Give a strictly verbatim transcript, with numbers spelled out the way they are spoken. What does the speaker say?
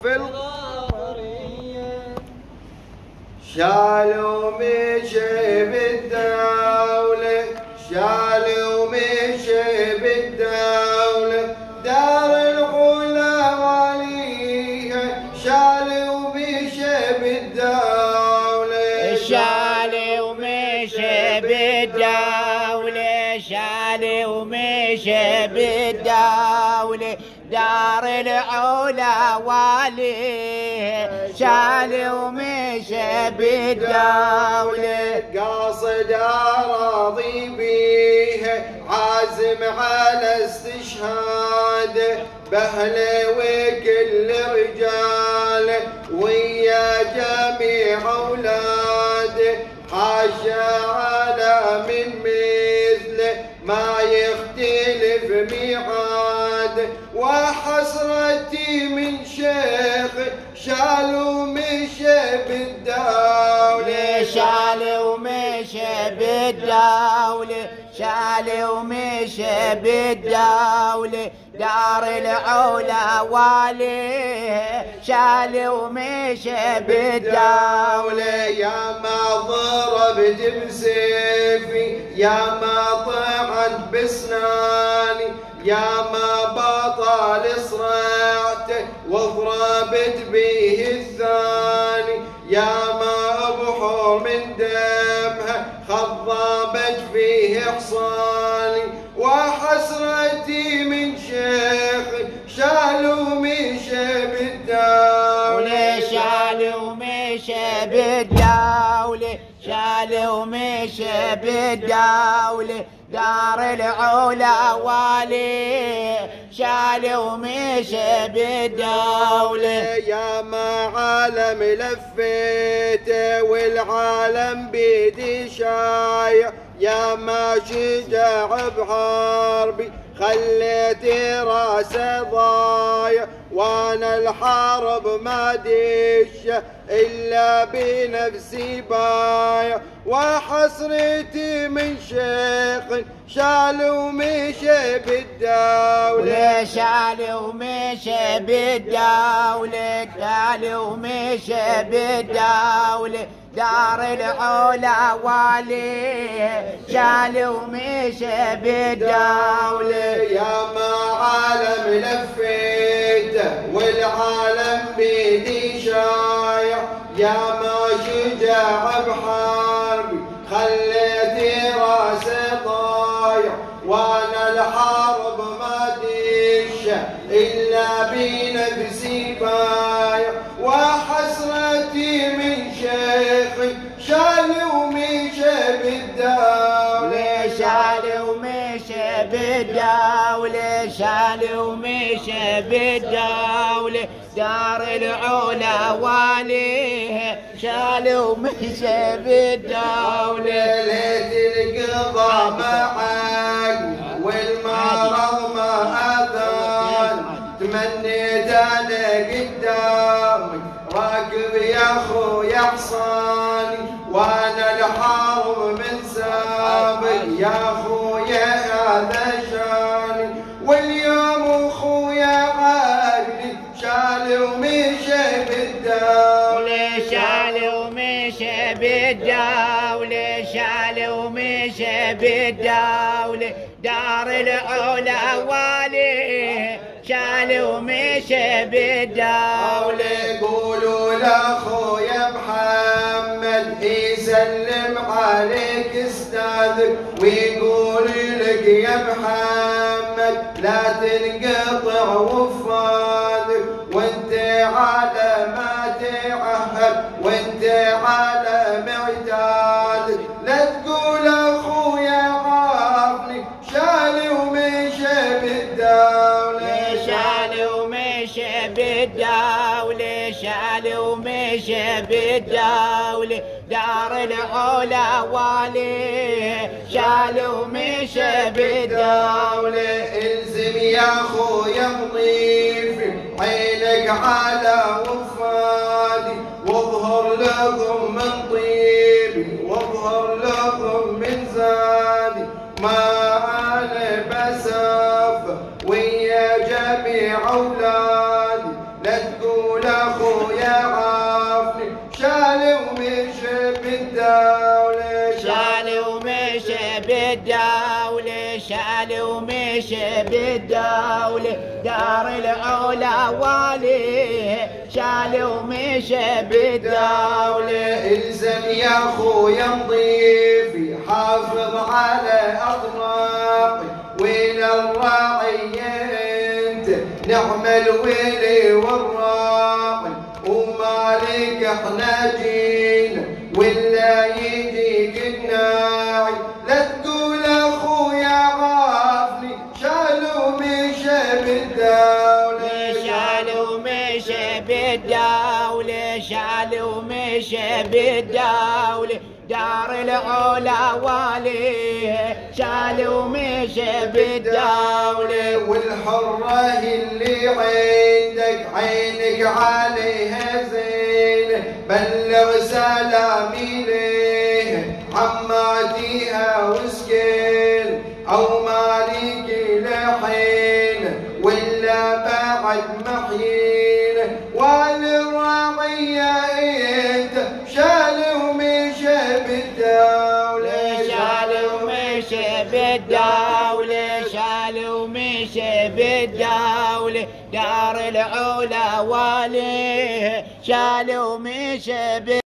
في الغفرية شالوا مشي بالدولة، شالوا مشي بالدولة دار العلا واليها، شالوا مشي بالدولة، شالوا مشي بالدولة، شالوا مشي بالدولة دار العلا واليه، شالوا مشي بالدولة قاصد اراضي بيها عازم على استشهاده باهله وكل رجاله ويا جميع اولاده، حاشا على من مثله ما يختلف ميعاده، وحسرتي من شيخ شالوا مشي بالدولة، شالوا مشي بالدولة، شالوا مشي بالدولة دار العلا واليه، شالوا مشي بالدولة. يا ما ضربت بسيفي، يا ما طعنت بسناني، يا ما بطل صرعته وضربت به الثاني، يا ما بحور من دمها خضبت فيه حصاني، وحسرتي من شيخ شالوا مشي بالدولة، شالوا مشي بالدولة، شالوا مشي بالدولة دار العلا واليه، شالوا مشي بالدولة. يا ما عالم لفيته والعالم بيدي شايع، يا ما شجاع بحربي خليت راسه ضايع، وانا الحرب ما دشه الا بنفسي بايع، وحسرتي من شيخ شالوا مشي بالدولة، شالوا مشي بالدولة، شالوا مشي بالدولة دار العلا واليه، شالوا مشي بالدولة. يا ما عالم لفيته والعالم بيدي شايع، يا ما شجاع بحربي خليت راسه ضايع، وانا الحرب ما دشه الا بنفسي بايع، وحسرتي من شيخي شالوا مشي بالدولة، شالوا مشي بالدولة، شالوا مشي بالدولة دار العلا واليه، شالوا مشي بالدولة. ليت القضاء معك والمرض ما اذان، تمنيت انا قدامك راكب يا خويا حصاني، وانا الحرب من سابق يا خويا هذا شاني، واليوم خويا عقلي شالوا مشي بالدولة، شالوا مشي بالدولة، شالوا مشي بالدولة دار العلا واليه، شالوا مشي بالدولة. قولوا لاخويا محمد يسلم عليك استاذك، ويقول لك يا محمد لا تنقطع وفادك، وانت على ما تعهد وانت على معتادك، لا تقول اخويا عافني شالوا مشي بالدولة، شالوا مشي بالدولة، شالوا مشي بالدولة دار العلا واليه، شالوا مشي بالدولة. الزم يا خويا نظيف عينك على وفادي، واظهر لكم من طيبي واظهر لكم من زادي، ما انا بسافر ويا جميع اولادي، لا تقول بالدولة شال ومشي بالدولة دار العلا والي شال ومشي بالدولة. الزم يا خويا مضيفي حافظ على اطراقي ويل الراعي انت نعم الولي والراقي ومالك احنا جينا ولا يجيك الناعي لا تقول اخويا عافني شالوا مشى بالدولة شالوا مشى بالدولة شالوا مشى بالدولة دار العلا والي شالوا مشى بالدولة. والحرة اللي عندك عينك عليها زين بلغ سلامي ليه عماتيها وسكين او مالك لحين ولا بعد محين والراعية انت شال ومشى بالدولة شال ومشي بالدولة شال ومشي بالدولة دار العلا والي شال ومشي